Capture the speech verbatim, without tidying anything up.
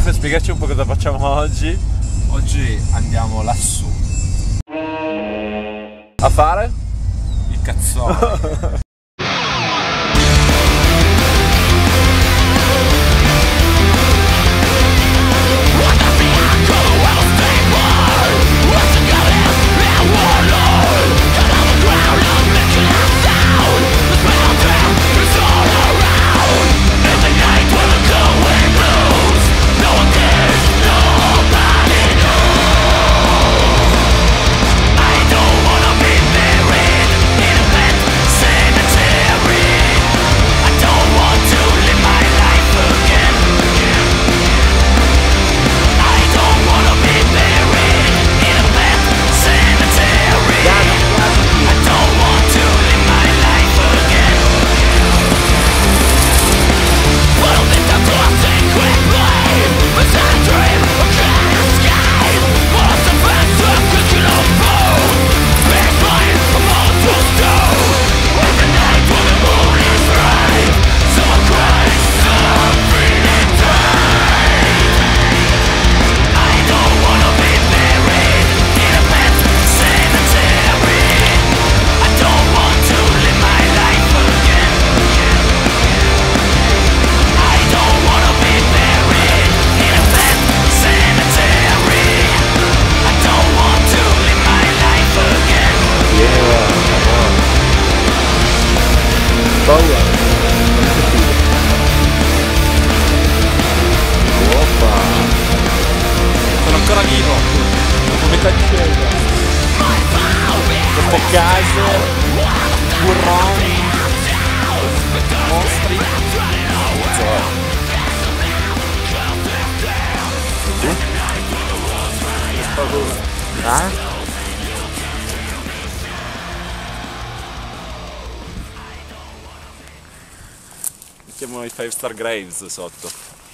Alf, spiegaci un po' cosa facciamo oggi. Oggi andiamo lassù A fare? il cazzone. Paura, non è capito. Oppa! Sono ancora vivo! Dopo metà di scelta. Dopo case, burroni, mostri. Cioè. Tu? Ah? Mettiamo i five star graves sotto.